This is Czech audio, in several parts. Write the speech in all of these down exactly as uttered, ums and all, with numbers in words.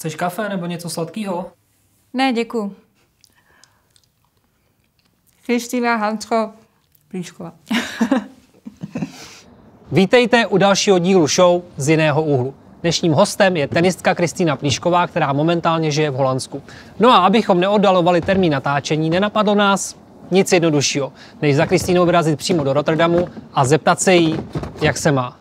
Chceš kafe nebo něco sladkého? Ne, děkuju. Kristýna Hansko, Plíšková. Vítejte u dalšího dílu show z jiného úhlu. Dnešním hostem je tenistka Kristýna Plíšková, která momentálně žije v Holandsku. No a abychom neoddalovali termín natáčení, nenapadlo nás nic jednoduššího, než za Kristýnou vyrazit přímo do Rotterdamu a zeptat se jí, jak se má.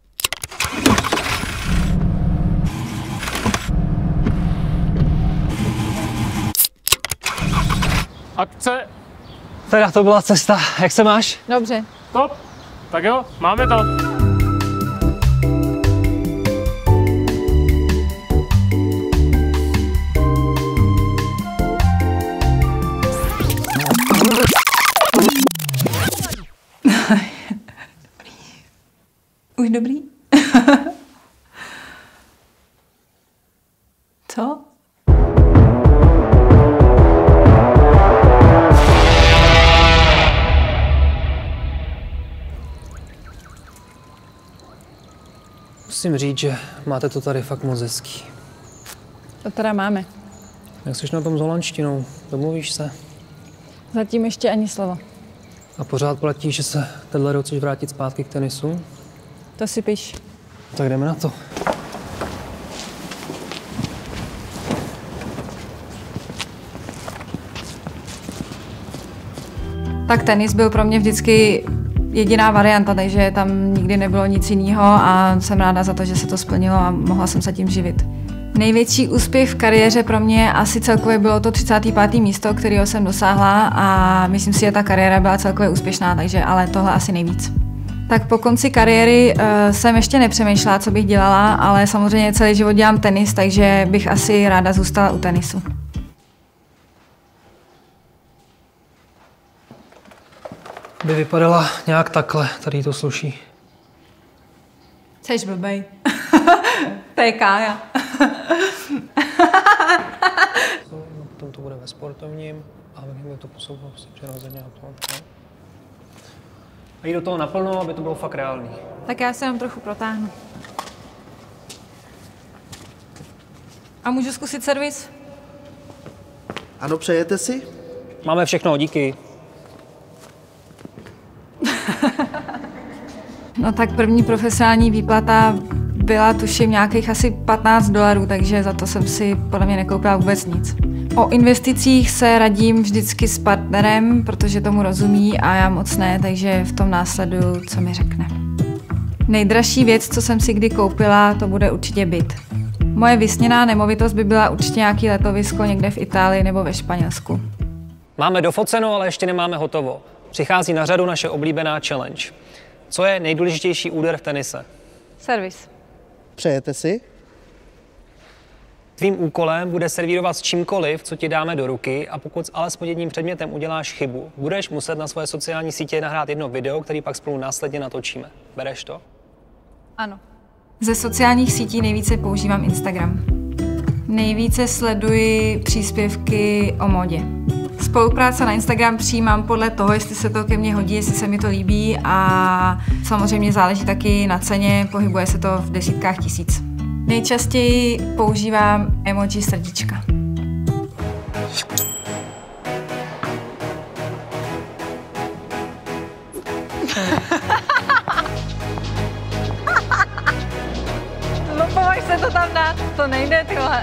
Akce. Teda to byla cesta. Jak se máš? Dobře. Top. Tak jo, máme to. Už dobrý? Co? Musím říct, že máte to tady fakt moc hezký. To teda máme. Jak jsi na tom s holandštinou? Domluvíš se? Zatím ještě ani slovo. A pořád platí, že se tenhle rok chceš vrátit zpátky k tenisu? To si piš. Tak jdeme na to. Tak tenis byl pro mě vždycky jediná varianta, takže tam nikdy nebylo nic jiného a jsem ráda za to, že se to splnilo a mohla jsem se tím živit. Největší úspěch v kariéře pro mě asi celkově bylo to třicáté páté místo, kterého jsem dosáhla a myslím si, že ta kariéra byla celkově úspěšná, takže ale tohle asi nejvíc. Tak po konci kariéry uh, jsem ještě nepřemýšlela, co bych dělala, ale samozřejmě celý život dělám tenis, takže bych asi ráda zůstala u tenisu. By vypadala nějak takhle, tady to sluší. Jseš blbej. To je Kája. Potom to bude ve sportovním a my to posouvat prostě přirozeně na to. A jít do toho naplno, aby to bylo fakt reálný. Tak já se jenom trochu protáhnu. A můžu zkusit servis? Ano, přejete si? Máme všechno, díky. No tak první profesionální výplata byla tuším nějakých asi patnáct dolarů, takže za to jsem si podle mě nekoupila vůbec nic. O investicích se radím vždycky s partnerem, protože tomu rozumí a já moc ne, takže v tom následuju, co mi řekne. Nejdražší věc, co jsem si kdy koupila, to bude určitě byt. Moje vysněná nemovitost by byla určitě nějaký letovisko někde v Itálii nebo ve Španělsku. Máme dofoceno, ale ještě nemáme hotovo. Přichází na řadu naše oblíbená challenge. Co je nejdůležitější úder v tenise? Servis. Přejete si? Tvým úkolem bude servírovat s čímkoliv, co ti dáme do ruky, a pokud s alespoň jedním předmětem uděláš chybu, budeš muset na svoje sociální sítě nahrát jedno video, který pak spolu následně natočíme. Bereš to? Ano. Ze sociálních sítí nejvíce používám Instagram. Nejvíce sleduji příspěvky o módě. Spolupráce na Instagram přijímám podle toho, jestli se to ke mně hodí, jestli se mi to líbí a samozřejmě záleží taky na ceně, pohybuje se to v desítkách tisíc. Nejčastěji používám emoji srdíčka. No pomož se to tam dát, to nejde tyhle.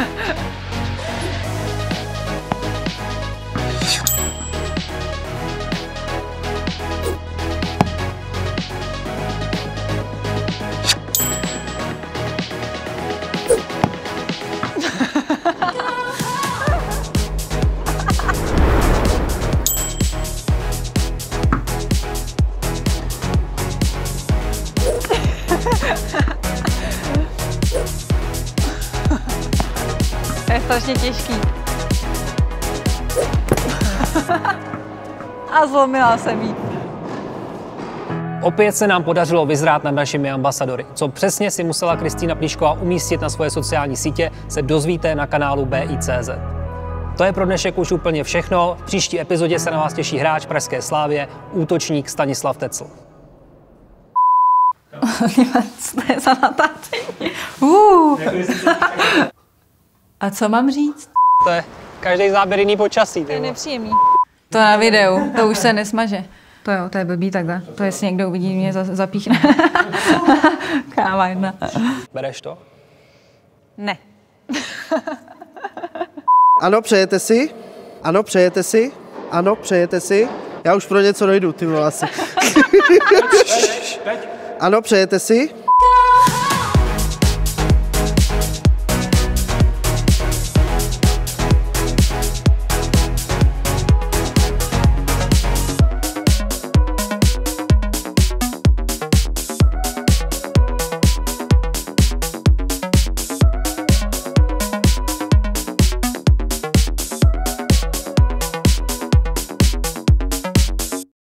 To je strašně těžký. A zlomila jsem jí. Opět se nám podařilo vyzrát nad našimi ambasadory. Co přesně si musela Kristýna Plíšková umístit na svoje sociální sítě, se dozvíte na kanálu B I C Z. To je pro dnešek už úplně všechno. V příští epizodě se na vás těší hráč pražské Slávie, útočník Stanislav Tecl. Co to je za natáčení? Uh. A co mám říct? To je každý záběr jiný počasí. To je nepříjemný. To na videu, to už se nesmaže. To jo, to je blbý takhle. To jestli někdo uvidí, mě za, zapíchne. Káma jedna. Bereš to? Ne. Ano, přejete si? Ano, přejete si? Ano, přejete si? Já už pro něco dojdu, ty vole asi. Ano, přejete si?